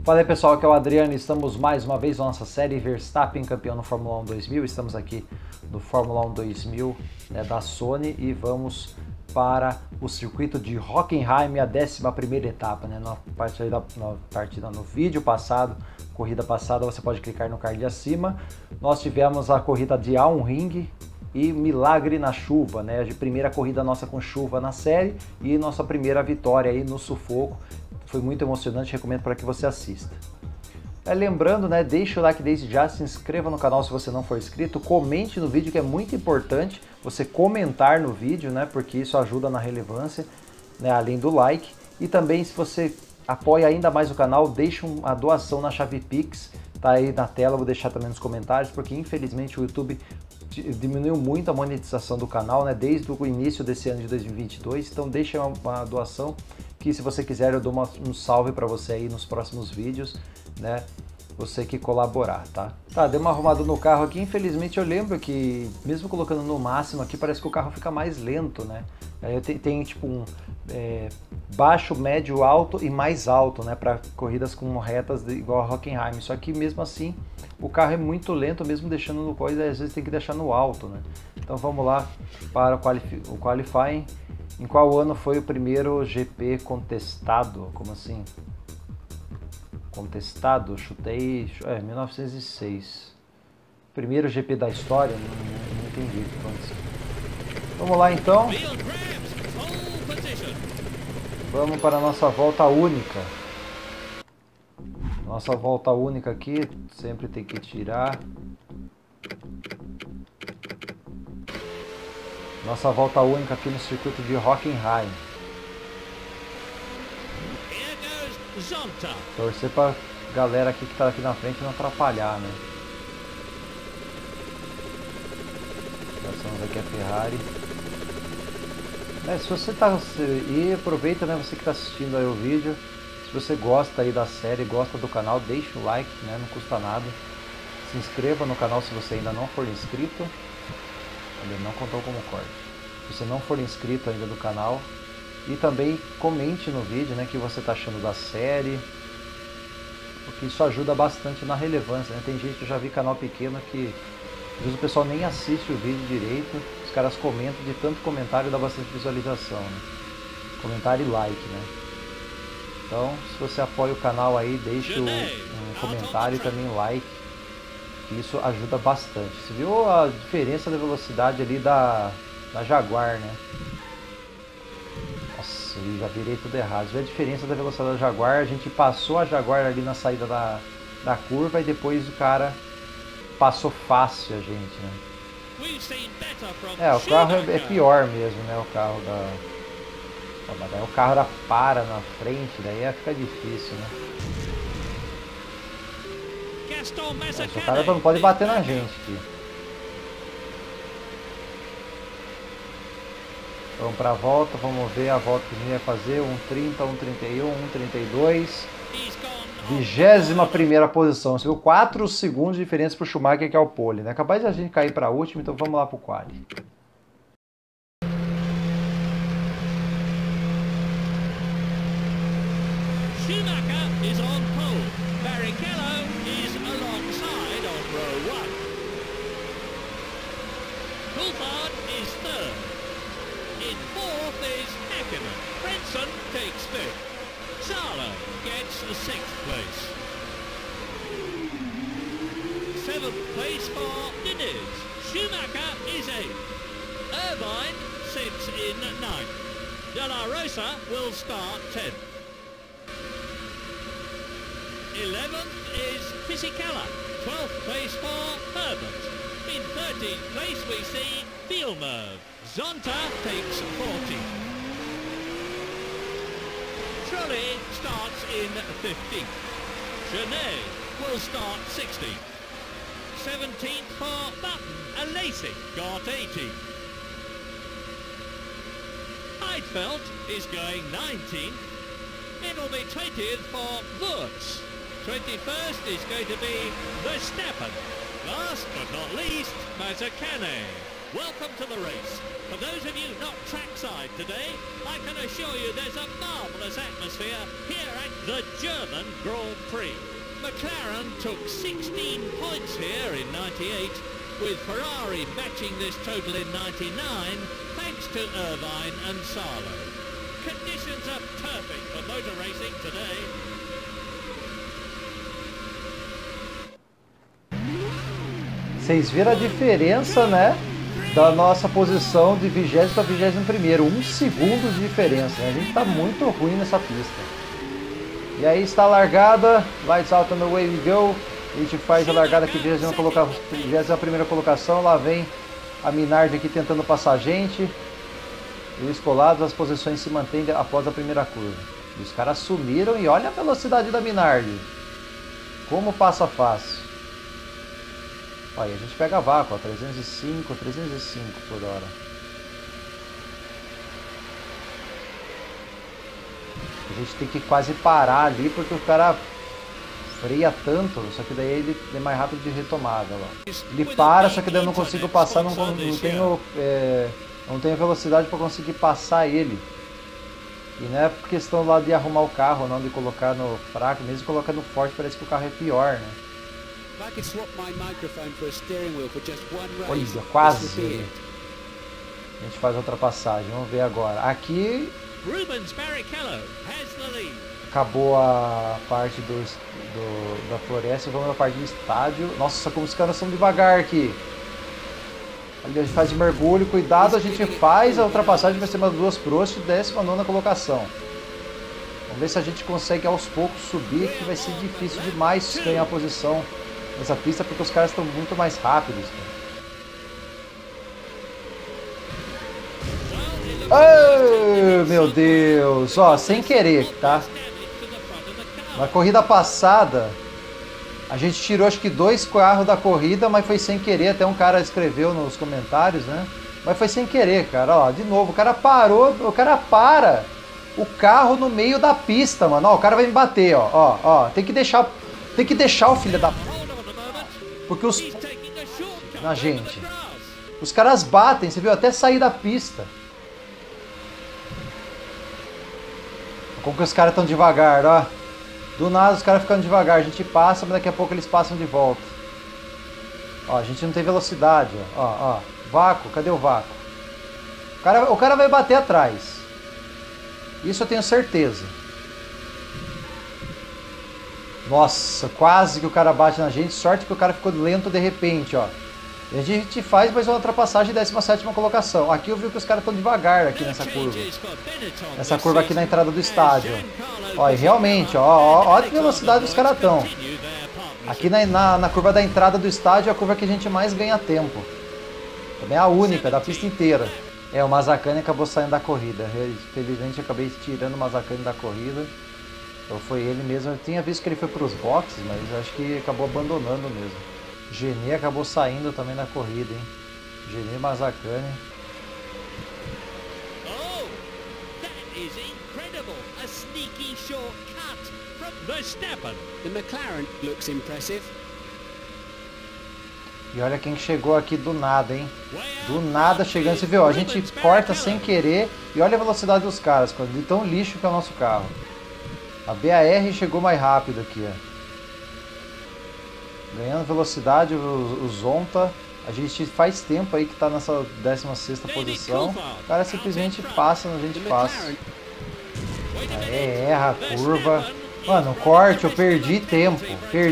Fala aí pessoal, aqui é o Adriano e estamos mais uma vez na nossa série Verstappen campeão no Fórmula 1 2000. Estamos aqui no Fórmula 1 2000 da Sony e vamos para o circuito de Hockenheim, a 11ª etapa. Na partida no vídeo passado, corrida passada, você pode clicar no card acima. Nós tivemos a corrida de Ring e milagre na chuva, né? A primeira corrida nossa com chuva na série e nossa primeira vitória aí no sufoco. Foi muito emocionante, recomendo para que você assista. Lembrando, né, deixa o like desde já, se inscreva no canal se você não for inscrito, comente no vídeo, que é muito importante você comentar no vídeo, né, porque isso ajuda na relevância, né, além do like. E também, se você apoia ainda mais o canal, deixa uma doação na chave Pix, tá aí na tela, vou deixar também nos comentários, porque infelizmente o YouTube diminuiu muito a monetização do canal, né, desde o início desse ano de 2022, então deixa uma doação, que se você quiser eu dou um salve para você aí nos próximos vídeos, né, você que colaborar, tá? Tá, deu uma arrumada no carro aqui, infelizmente eu lembro que, mesmo colocando no máximo aqui, parece que o carro fica mais lento, né, tem tipo um baixo, médio, alto e mais alto, né, para corridas com retas igual a Hockenheim, só que mesmo assim o carro é muito lento, mesmo deixando no coisa, às vezes tem que deixar no alto, né? Então vamos lá para o qualifying. Em qual ano foi o primeiro GP contestado? Como assim? Contestado? Chutei... 1906. Primeiro GP da história? Não entendi. Vamos lá então. Vamos para a nossa volta única. Nossa volta única aqui, sempre tem que tirar. Nossa volta única aqui no circuito de Hockenheim. Torcer pra galera aqui que tá aqui na frente não atrapalhar, né? Passamos aqui a Ferrari. Se você tá... E aproveita, né, você que tá assistindo aí o vídeo. Se você gosta aí da série, gosta do canal, deixa o like, né? Não custa nada. Se inscreva no canal se você ainda não for inscrito. Ele não contou como corte. Se você não for inscrito ainda no canal. E também comente no vídeo, né, o que você está achando da série. Porque isso ajuda bastante na relevância, né? Tem gente que eu já vi canal pequeno que às vezes o pessoal nem assiste o vídeo direito. Os caras comentam, de tanto comentário dá bastante visualização, né? Comentário e like, né? Então, se você apoia o canal aí, deixe um comentário e também um like, que isso ajuda bastante. Você viu a diferença da velocidade ali da Jaguar, né? Nossa, eu já virei tudo errado. Você viu a diferença da velocidade da Jaguar? A gente passou a Jaguar ali na saída da curva e depois o cara passou fácil a gente, né? O carro é pior mesmo, né? O carro da... Daí o carro para na frente, daí fica difícil, né? O cara não pode bater na gente aqui. Vamos para a volta, vamos ver a volta que a gente vai fazer. 1:30, 1:31, 1:32. 21ª posição. Você viu 4 segundos de diferença para o Schumacher, que é o pole, né? Capaz de a gente cair para a última, então vamos lá para o quali. Schumacher is on pole. Barrichello is alongside on row 1. Coulthard is third. In fourth is Häkkinen. Frentzen takes fifth. Salo gets 6th place. 7th place for Diniz. Schumacher is 8th. Irvine sits in 9th. De La Rosa will start 10th. 11th is Fisichella, 12th place for Herbert. In 13th place we see Villeneuve. Zonta takes 14th. Trulli starts in 15th. Genet will start 16th. 17th for Button and Lacey got 18th. Heidfeld is going 19th. It'll be 20th for Wurz. 21st is going to be Verstappen. Last but not least, Mazzacane. welcome to the race. For those of you not trackside today, I can assure you there's a marvellous atmosphere here at the German Grand Prix. McLaren took 16 points here in 98, with Ferrari matching this total in 99, thanks to Irvine and Salo. Conditions are perfect for motor racing today. Vocês viram a diferença, né? Da nossa posição de 20º para 21º. 1 segundo de diferença, né? A gente tá muito ruim nessa pista. E aí está a largada. Lights out and away we go. A gente faz a largada aqui, 21ª colocação. Lá vem a Minardi aqui tentando passar a gente. E os colados, as posições se mantêm após a primeira curva. E os caras sumiram e olha a velocidade da Minardi. Como passa fácil. Olha, a gente pega a vácuo, ó, 305 por hora. A gente tem que quase parar ali porque o cara freia tanto, só que daí ele é mais rápido de retomada. Ó. Ele para, só que daí eu não consigo passar, não tenho velocidade para conseguir passar ele. E não é questão lá de arrumar o carro, não de colocar no fraco, mesmo colocar no forte parece que o carro é pior, né? Olha, quase. A gente faz a ultrapassagem, vamos ver agora. Aqui acabou a parte da floresta, vamos na parte do estádio. Nossa, como os caras são devagar aqui. Ali a gente faz de mergulho, cuidado, a gente faz a ultrapassagem, vai ser umas 2 Prost, 19ª colocação. Vamos ver se a gente consegue aos poucos subir, que vai ser difícil demais ganhar a posição nessa pista, porque os caras estão muito mais rápidos. Oh, meu Deus! Ó, sem querer, tá? Na corrida passada, a gente tirou acho que 2 carros da corrida, mas foi sem querer. Até um cara escreveu nos comentários, né? Mas foi sem querer, cara. Ó, de novo, o cara parou, o cara para o carro no meio da pista, mano. Ó, o cara vai me bater, ó. Tem que deixar o filho da... Porque os... Na gente. Os caras batem, você viu? Até sair da pista. Como que os caras estão devagar, ó. Do nada os caras ficando devagar. A gente passa, mas daqui a pouco eles passam de volta. Ó, a gente não tem velocidade, ó. Vácuo, cadê o vácuo? O cara vai bater atrás. Isso eu tenho certeza. Nossa, quase que o cara bate na gente. Sorte que o cara ficou lento de repente, ó. E a gente faz mais uma ultrapassagem, 17ª colocação. Aqui eu vi que os caras estão devagar aqui nessa curva. Essa curva aqui na entrada do estádio. Ó, e realmente, ó, olha que velocidade os caras estão. Aqui na curva da entrada do estádio é a curva que a gente mais ganha tempo. Também é a única da pista inteira. O Mazzacani acabou saindo da corrida. Infelizmente eu acabei tirando o Mazzacani da corrida. Então foi ele mesmo. Eu tinha visto que ele foi para os boxes, mas acho que acabou abandonando mesmo. Gene acabou saindo também na corrida, hein? Gene e Mazzacani. Oh, that is incredible! A sneaky shortcut from Verstappen. The McLaren looks impressive. E olha quem chegou aqui do nada, hein? Do nada chegando. Você viu? A gente corta sem querer e olha a velocidade dos caras, de tão lixo que é o nosso carro. A BAR chegou mais rápido aqui, ó. Ganhando velocidade, o Zonta. A gente faz tempo aí que tá nessa 16ª posição. O cara simplesmente passa, a gente passa. Erra a curva. Mano, corte, eu perdi tempo.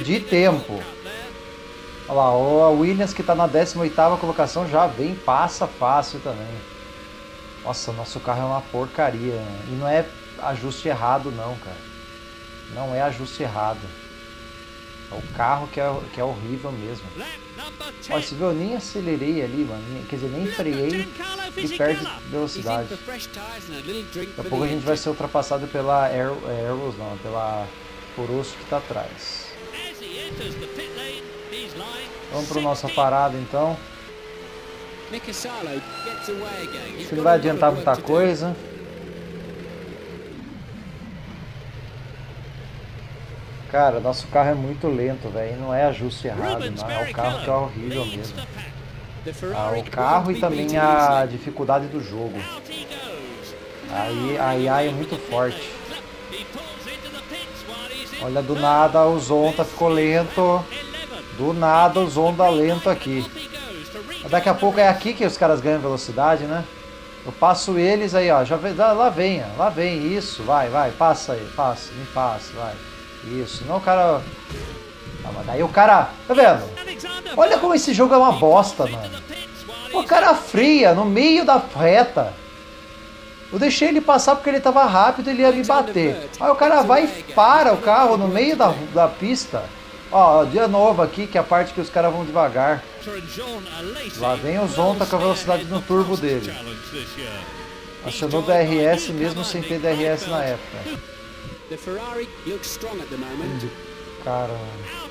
Olha lá, a Williams que tá na 18ª colocação já vem, passa fácil também. Nossa, nosso carro é uma porcaria, né? E não é ajuste errado não, cara. Não é ajuste errado. É o carro que é horrível mesmo. Olha, você viu, eu nem acelerei ali, mano. Quer dizer, nem freiei e perde velocidade. Daqui a pouco a gente vai ser ultrapassado pela Arrows, não, pela Forosso que tá atrás. Vamos para nossa parada então. Isso não vai adiantar muita coisa. Cara, nosso carro é muito lento, velho. Não é ajuste errado, não. É o carro que é horrível mesmo. o carro e também a dificuldade do jogo. Aí a IA é muito forte. Olha, do nada o Zonta ficou lento. Do nada o Zonta lento aqui. Daqui a pouco é aqui que os caras ganham velocidade, né? Eu passo eles aí, ó. Já vem, lá vem, isso, vai, passa aí, me passa, vai. Isso, não o cara. Ah, mas daí o cara. Tá vendo? Olha como esse jogo é uma bosta, mano. O cara fria no meio da reta. Eu deixei ele passar porque ele tava rápido e ele ia me bater. Aí o cara vai e para o carro no meio da pista. Ó, de novo aqui, que é a parte que os caras vão devagar. Lá vem o Zonta com a velocidade no turbo dele. Acionou DRS mesmo sem ter DRS na época. Caramba.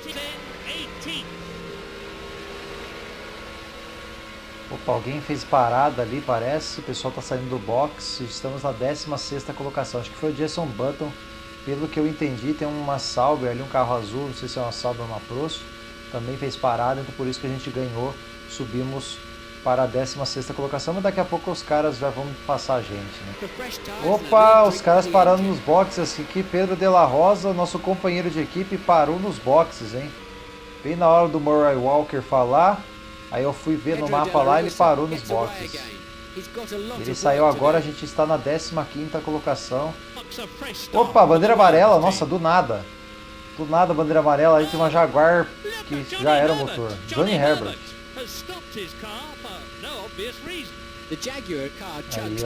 Opa, alguém fez parada ali, parece. O pessoal tá saindo do box. Estamos na 16ª colocação. Acho que foi o Jason Button. Pelo que eu entendi, tem uma Sauber ali, um carro azul. Não sei se é uma Sauber ou uma Prost. Também fez parada, então por isso que a gente ganhou. Subimos para a 16ª colocação. Mas daqui a pouco os caras já vão passar a gente, né? Opa, os caras parando nos boxes aqui. Pedro de la Rosa, nosso companheiro de equipe, parou nos boxes, hein? Bem na hora do Murray Walker falar. Aí eu fui ver no mapa lá e ele parou nos boxes. Ele saiu agora, a gente está na 15ª colocação. Opa, bandeira amarela, nossa, do nada. Do nada, bandeira amarela, aí tem uma Jaguar que já era o motor. Johnny Herbert. Aí,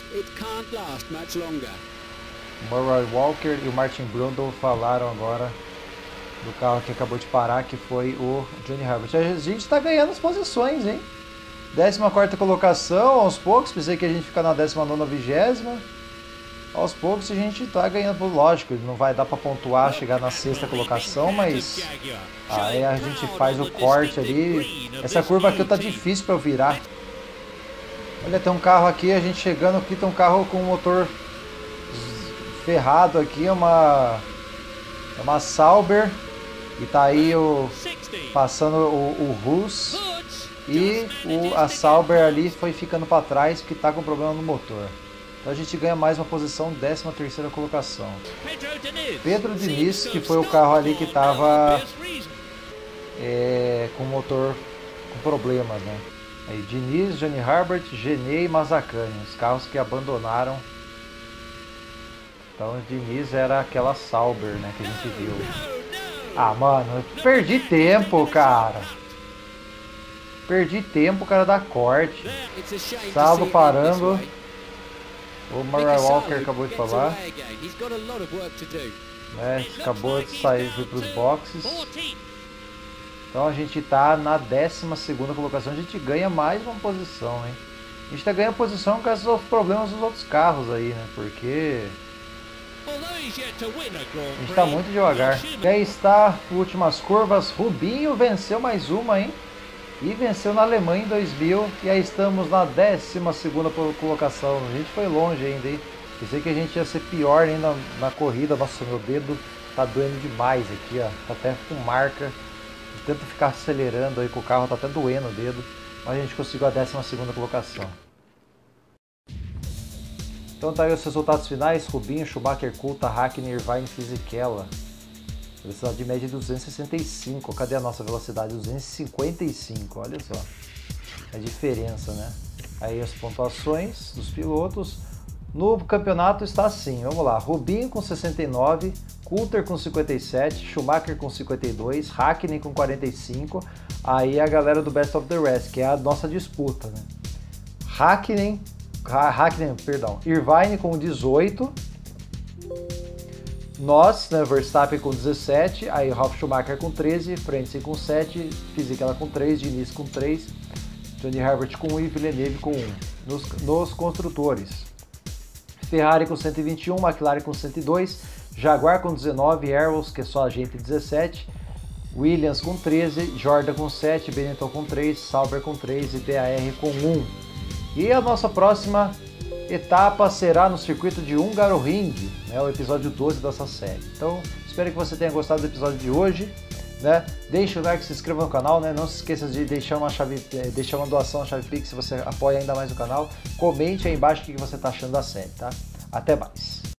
ó. O Murray Walker e o Martin Brundle falaram agora do carro que acabou de parar, que foi o Johnny Herbert. A gente está ganhando as posições, hein? 14ª colocação, aos poucos. Pensei que a gente fica na 19ª, 20ª. Aos poucos a gente está ganhando. Lógico, não vai dar para pontuar, chegar na 6ª colocação, mas aí a gente faz o corte ali. Essa curva aqui tá difícil para eu virar. Olha, tem um carro aqui, a gente chegando aqui, tem um carro com um motor ferrado aqui, é uma Sauber. E tá aí passando o Rus e a Sauber ali foi ficando para trás porque tá com problema no motor. Então a gente ganha mais uma posição, 13ª colocação. Pedro Diniz, que foi o carro ali que tava com o motor com problemas, né? Aí Diniz, Johnny Herbert, Genê e Mazzacani, os carros que abandonaram. Então o Diniz era aquela Sauber, né, que a gente viu. Ah, mano, eu perdi tempo, cara. Perdi tempo, o cara da corte. Salvo parando. O Murray Walker acabou de falar. Acabou de sair, foi para os boxes. Então a gente tá na 12ª colocação. A gente ganha mais uma posição, hein? A gente tá ganhando posição com esses outros problemas dos outros carros aí, né? Porque a gente está muito devagar. E aí está, últimas curvas. Rubinho venceu mais uma, hein? E venceu na Alemanha em 2000. E aí estamos na 12ª colocação. A gente foi longe ainda, hein? Pensei que a gente ia ser pior ainda na corrida. Nossa, meu dedo tá doendo demais aqui, ó. Tá até com marca. Tento ficar acelerando aí com o carro, tá até doendo o dedo. Mas a gente conseguiu a 12ª colocação. Então tá aí os resultados finais. Rubinho, Schumacher, Coulthard, Hakkinen, Irvine, Fisichella. Velocidade de média de 265. Cadê a nossa velocidade? 255, olha só. A diferença, né? Aí as pontuações dos pilotos. No campeonato está assim, vamos lá. Rubinho com 69, Coulthard com 57, Schumacher com 52, Hakkinen com 45. Aí a galera do Best of the Rest, que é a nossa disputa, né? Irvine com 18, nós, né, Verstappen com 17, aí Ralf Schumacher com 13, Frentzen com 7, Fisichella com 3, Diniz com 3, Johnny Herbert com 1 e Villeneuve com 1. Nos construtores, Ferrari com 121, McLaren com 102, Jaguar com 19, Arrows, que é só a gente, 17, Williams com 13, Jordan com 7, Benetton com 3, Sauber com 3 e DAR com 1. E a nossa próxima etapa será no circuito de Hungaroring, né, o episódio 12 dessa série. Então, espero que você tenha gostado do episódio de hoje. né? Deixa o like, se inscreva no canal, né? Não se esqueça de deixar uma doação na chave Pix se você apoia ainda mais o canal. Comente aí embaixo o que você está achando da série, tá? Até mais!